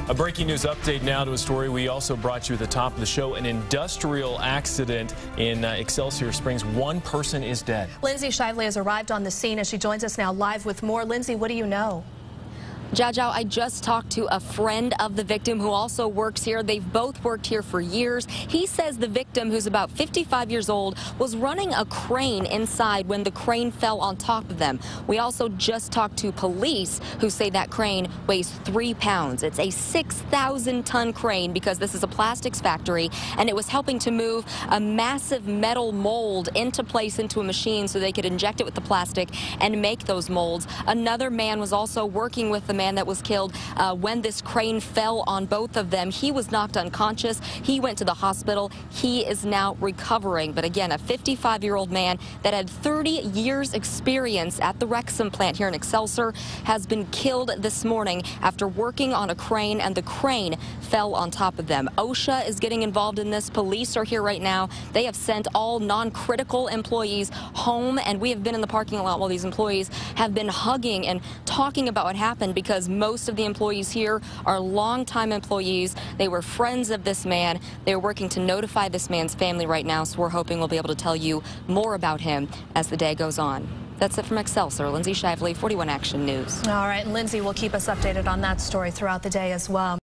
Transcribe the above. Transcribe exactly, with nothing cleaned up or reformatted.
A breaking news update now to a story we also brought you at the top of the show. An industrial accident in uh, Excelsior Springs. One person is dead. Lindsay Shively has arrived on the scene as she joins us now live with more. Lindsay, what do you know? Jaja, I just talked to a friend of the victim who also works here. They've both worked here for years. He says the victim, who's about fifty-five years old, was running a crane inside when the crane fell on top of them. We also just talked to police who say that crane weighs three pounds. It's a six thousand ton crane because this is a plastics factory, and it was helping to move a massive metal mold into place into a machine so they could inject it with the plastic and make those molds. Another man was also working with the man that was killed uh, when this crane fell on both of them. He was knocked unconscious. He went to the hospital. He is now recovering. But again, a fifty-five-year-old man that had thirty years experience at the Rexam plant here in Excelsior has been killed this morning after working on a crane, and the crane fell on top of them. OSHA is getting involved in this. Police are here right now. They have sent all non-critical employees home, and we have been in the parking lot while these employees have been hugging and talking about what happened, because most of the employees here are longtime employees. They were friends of this man. They're working to notify this man's family right now, so we're hoping we'll be able to tell you more about him as the day goes on. That's it from Excelsior. Lindsay Shively, forty-one Action News. All right, Lindsay will keep us updated on that story throughout the day as well.